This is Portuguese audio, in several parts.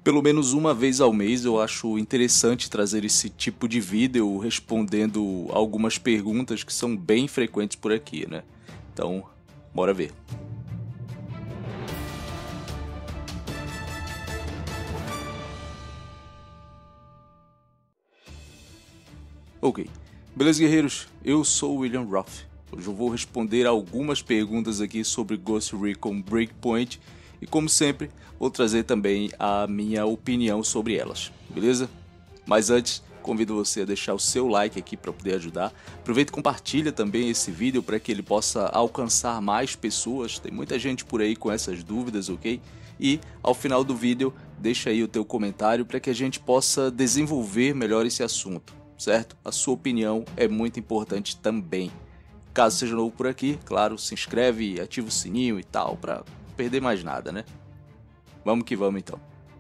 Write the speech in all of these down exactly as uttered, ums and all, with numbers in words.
Pelo menos uma vez ao mês eu acho interessante trazer esse tipo de vídeo respondendo algumas perguntas que são bem frequentes por aqui, né? Então, bora ver. Ok, beleza, guerreiros? Eu sou o William Roth. Hoje eu vou responder algumas perguntas aqui sobre Ghost Recon Breakpoint e, como sempre, vou trazer também a minha opinião sobre elas, beleza? Mas antes, convido você a deixar o seu like aqui para poder ajudar. Aproveita e compartilha também esse vídeo para que ele possa alcançar mais pessoas. Tem muita gente por aí com essas dúvidas, ok? E ao final do vídeo, deixa aí o teu comentário para que a gente possa desenvolver melhor esse assunto, certo? A sua opinião é muito importante também. Caso seja novo por aqui, claro, se inscreve e ativa o sininho e tal, para perder mais nada, né? Vamos que vamos então.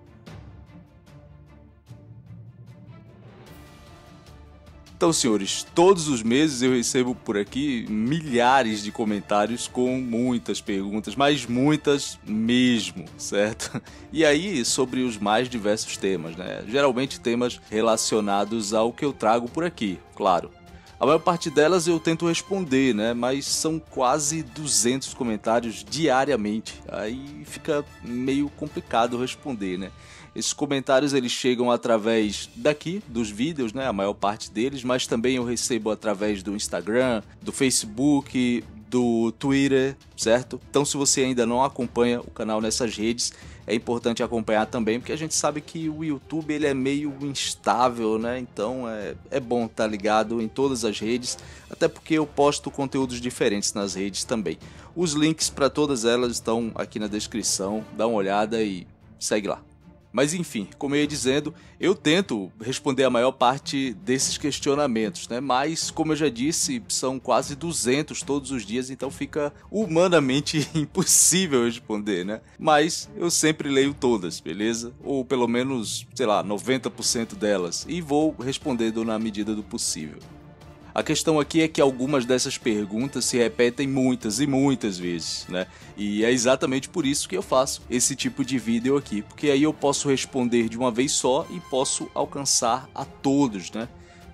Então, senhores, todos os meses eu recebo por aqui milhares de comentários com muitas perguntas, mas muitas mesmo, certo? E aí, sobre os mais diversos temas, né? Geralmente temas relacionados ao que eu trago por aqui, claro. A maior parte delas eu tento responder, né? Mas são quase duzentos comentários diariamente. Aí fica meio complicado responder, né? Esses comentários eles chegam através daqui, dos vídeos, né? A maior parte deles, mas também eu recebo através do Instagram, do Facebook, do Twitter, certo? Então, se você ainda não acompanha o canal nessas redes, é importante acompanhar também, porque a gente sabe que o YouTube ele é meio instável, né? Então é, é bom estar ligado em todas as redes, até porque eu posto conteúdos diferentes nas redes também. Os links para todas elas estão aqui na descrição, dá uma olhada e segue lá. Mas enfim, como eu ia dizendo, eu tento responder a maior parte desses questionamentos, né? Mas, como eu já disse, são quase duzentos todos os dias, então fica humanamente impossível responder, né? Mas eu sempre leio todas, beleza? Ou pelo menos, sei lá, noventa por cento delas, e vou respondendo na medida do possível. A questão aqui é que algumas dessas perguntas se repetem muitas e muitas vezes, né? E é exatamente por isso que eu faço esse tipo de vídeo aqui, porque aí eu posso responder de uma vez só e posso alcançar a todos, né?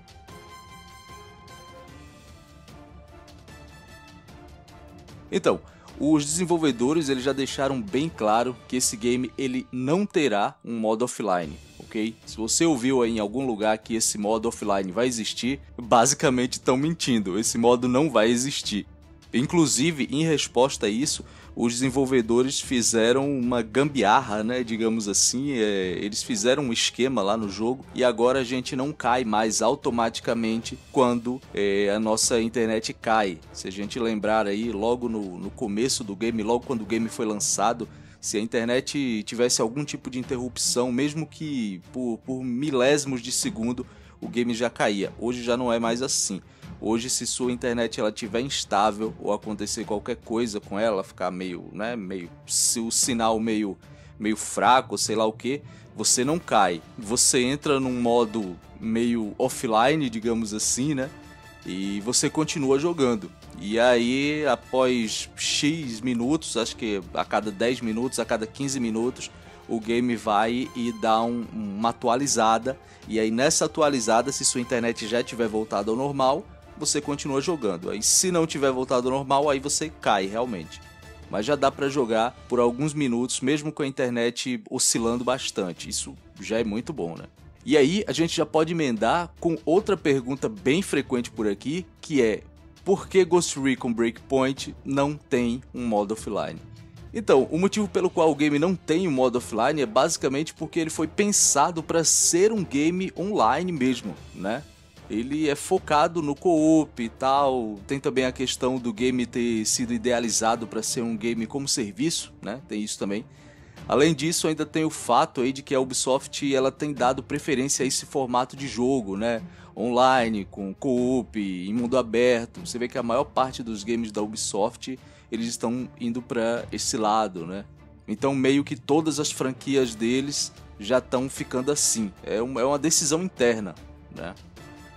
Então, os desenvolvedores eles já deixaram bem claro que esse game ele não terá um modo offline. Okay? Se você ouviu aí em algum lugar que esse modo offline vai existir, basicamente estão mentindo, esse modo não vai existir. Inclusive, em resposta a isso, os desenvolvedores fizeram uma gambiarra, né, digamos assim, é, eles fizeram um esquema lá no jogo e agora a gente não cai mais automaticamente quando é, a nossa internet cai. Se a gente lembrar aí, logo no, no começo do game, logo quando o game foi lançado, se a internet tivesse algum tipo de interrupção, mesmo que por, por milésimos de segundo, o game já caía. Hoje já não é mais assim. Hoje, se sua internet ela estiver instável ou acontecer qualquer coisa com ela, ficar meio, né, meio, se o sinal meio, meio fraco, sei lá o que, você não cai. Você entra num modo meio offline, digamos assim, né? E você continua jogando. E aí, após X minutos, acho que a cada dez minutos, a cada quinze minutos, o game vai e dá um, uma atualizada. E aí, nessa atualizada, se sua internet já tiver voltado ao normal, você continua jogando. Aí, se não tiver voltado ao normal, aí você cai realmente. Mas já dá para jogar por alguns minutos, mesmo com a internet oscilando bastante. Isso já é muito bom, né? E aí, a gente já pode emendar com outra pergunta bem frequente por aqui, que é: por que Ghost Recon Breakpoint não tem um modo offline? Então, o motivo pelo qual o game não tem um modo offline é basicamente porque ele foi pensado para ser um game online mesmo, né? Ele é focado no co-op e tal, tem também a questão do game ter sido idealizado para ser um game como serviço, né? Tem isso também. Além disso, ainda tem o fato aí de que a Ubisoft ela tem dado preferência a esse formato de jogo, né? Online, com co-op, em mundo aberto. Você vê que a maior parte dos games da Ubisoft eles estão indo para esse lado, né? Então meio que todas as franquias deles já estão ficando assim. É uma decisão interna, né?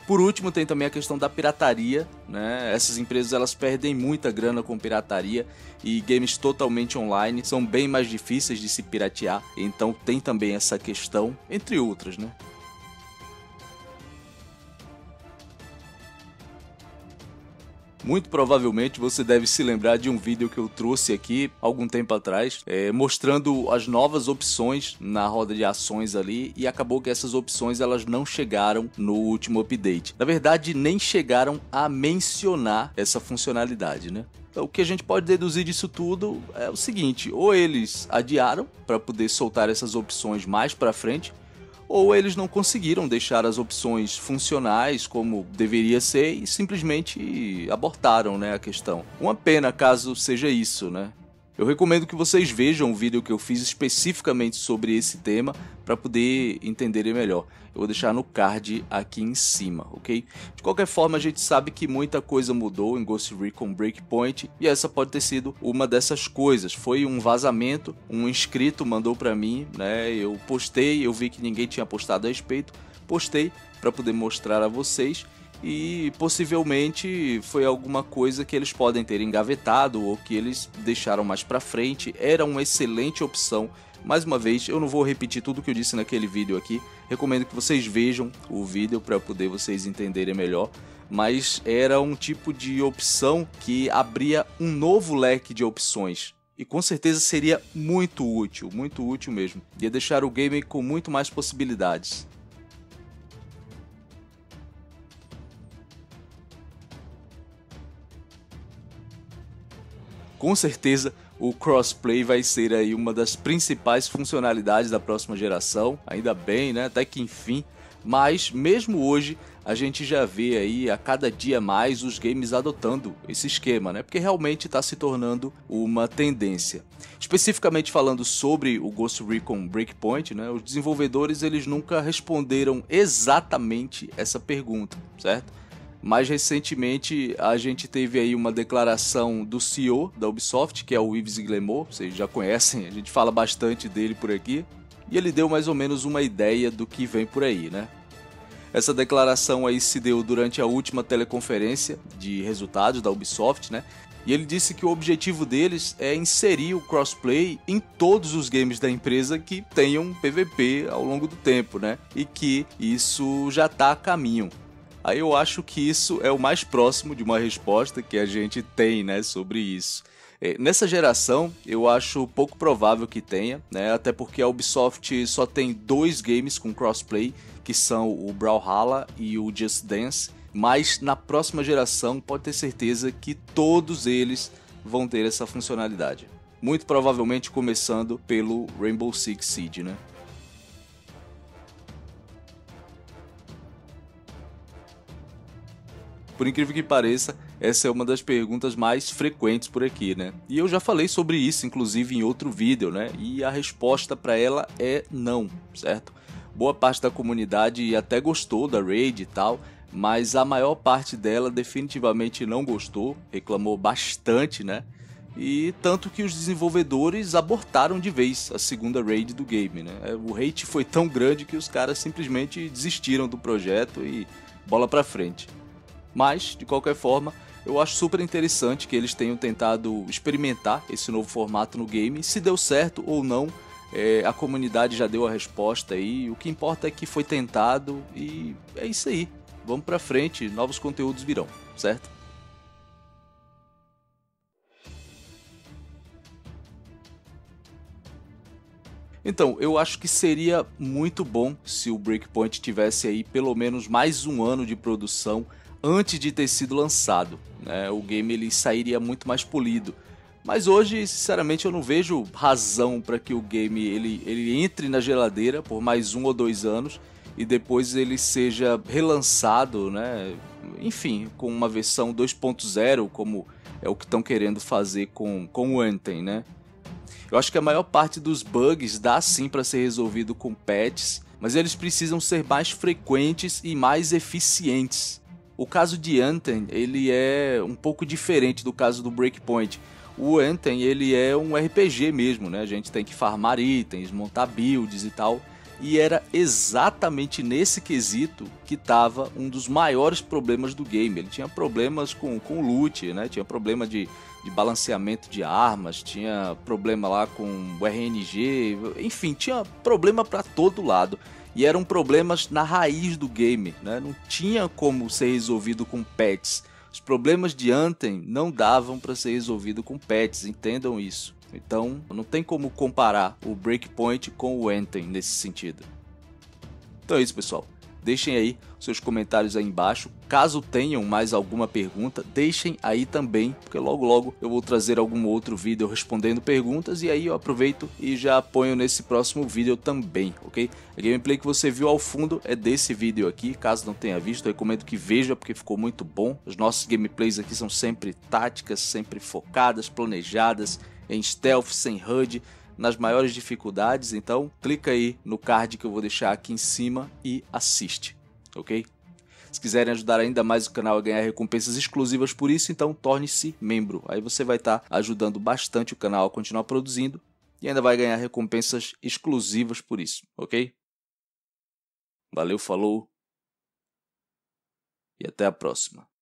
Por último, tem também a questão da pirataria, né? Essas empresas elas perdem muita grana com pirataria e games totalmente online são bem mais difíceis de se piratear, então tem também essa questão, entre outras, né? Muito provavelmente você deve se lembrar de um vídeo que eu trouxe aqui algum tempo atrás, é, mostrando as novas opções na roda de ações ali, e acabou que essas opções elas não chegaram no último update. Na verdade, nem chegaram a mencionar essa funcionalidade, né? Então, o que a gente pode deduzir disso tudo é o seguinte: ou eles adiaram para poder soltar essas opções mais para frente, ou eles não conseguiram deixar as opções funcionais como deveria ser e simplesmente abortaram, né, a questão. Uma pena caso seja isso, né? Eu recomendo que vocês vejam o vídeo que eu fiz especificamente sobre esse tema para poder entenderem melhor. Eu vou deixar no card aqui em cima, ok? De qualquer forma, a gente sabe que muita coisa mudou em Ghost Recon Breakpoint e essa pode ter sido uma dessas coisas. Foi um vazamento, um inscrito mandou para mim, né? Eu postei, eu vi que ninguém tinha postado a respeito, postei para poder mostrar a vocês. E possivelmente foi alguma coisa que eles podem ter engavetado ou que eles deixaram mais pra frente. Era uma excelente opção. Mais uma vez, eu não vou repetir tudo que eu disse naquele vídeo aqui. Recomendo que vocês vejam o vídeo para poder vocês entenderem melhor. Mas era um tipo de opção que abria um novo leque de opções. E com certeza seria muito útil, muito útil mesmo. Ia deixar o game com muito mais possibilidades. Com certeza o crossplay vai ser aí uma das principais funcionalidades da próxima geração, ainda bem, né? Até que enfim. Mas mesmo hoje a gente já vê aí a cada dia mais os games adotando esse esquema, né? Porque realmente está se tornando uma tendência. Especificamente falando sobre o Ghost Recon Breakpoint, né? Os desenvolvedores eles nunca responderam exatamente essa pergunta, certo? Mais recentemente a gente teve aí uma declaração do C E O da Ubisoft, que é o Yves Guillemot, vocês já conhecem, a gente fala bastante dele por aqui, e ele deu mais ou menos uma ideia do que vem por aí, né? Essa declaração aí se deu durante a última teleconferência de resultados da Ubisoft, né? E ele disse que o objetivo deles é inserir o crossplay em todos os games da empresa que tenham P V P ao longo do tempo, né? E que isso já está a caminho. Aí eu acho que isso é o mais próximo de uma resposta que a gente tem, né, sobre isso. É, nessa geração, eu acho pouco provável que tenha, né, até porque a Ubisoft só tem dois games com crossplay, que são o Brawlhalla e o Just Dance, mas na próxima geração pode ter certeza que todos eles vão ter essa funcionalidade. Muito provavelmente começando pelo Rainbow Six Siege, né? Por incrível que pareça, essa é uma das perguntas mais frequentes por aqui, né? E eu já falei sobre isso, inclusive, em outro vídeo, né? E a resposta para ela é não, certo? Boa parte da comunidade até gostou da raid e tal, mas a maior parte dela definitivamente não gostou, reclamou bastante, né? E tanto que os desenvolvedores abortaram de vez a segunda raid do game, né? O hate foi tão grande que os caras simplesmente desistiram do projeto e bola pra frente. Mas, de qualquer forma, eu acho super interessante que eles tenham tentado experimentar esse novo formato no game. Se deu certo ou não, é, a comunidade já deu a resposta aí. O que importa é que foi tentado e é isso aí. Vamos pra frente, novos conteúdos virão, certo? Então, eu acho que seria muito bom se o Breakpoint tivesse aí pelo menos mais um ano de produção antes de ter sido lançado, né? O game ele sairia muito mais polido. Mas hoje, sinceramente, eu não vejo razão para que o game ele, ele entre na geladeira por mais um ou dois anos e depois ele seja relançado, né? Enfim, com uma versão dois ponto zero, como é o que estão querendo fazer com, com o Anthem, né? Eu acho que a maior parte dos bugs dá sim para ser resolvido com patches, mas eles precisam ser mais frequentes e mais eficientes. O caso de Anthem, ele é um pouco diferente do caso do Breakpoint. O Anthem, ele é um R P G mesmo, né? A gente tem que farmar itens, montar builds e tal. E era exatamente nesse quesito que estava um dos maiores problemas do game. Ele tinha problemas com, com loot, né? Tinha problema de, de balanceamento de armas, tinha problema lá com o R N G, enfim, tinha problema para todo lado. E eram problemas na raiz do game, né? Não tinha como ser resolvido com patches. Os problemas de Anthem não davam para ser resolvido com patches, entendam isso. Então, não tem como comparar o Breakpoint com o Anthem nesse sentido. Então é isso, pessoal. Deixem aí seus comentários aí embaixo. Caso tenham mais alguma pergunta, deixem aí também, porque logo logo eu vou trazer algum outro vídeo respondendo perguntas e aí eu aproveito e já ponho nesse próximo vídeo também, ok? A gameplay que você viu ao fundo é desse vídeo aqui. Caso não tenha visto, eu recomendo que veja porque ficou muito bom. Os nossos gameplays aqui são sempre táticas, sempre focadas, planejadas, em stealth, sem H U D, nas maiores dificuldades. Então clica aí no card que eu vou deixar aqui em cima e assiste, ok? Se quiserem ajudar ainda mais o canal a ganhar recompensas exclusivas por isso, então torne-se membro. Aí você vai estar ajudando bastante o canal a continuar produzindo e ainda vai ganhar recompensas exclusivas por isso, ok? Valeu, falou e até a próxima.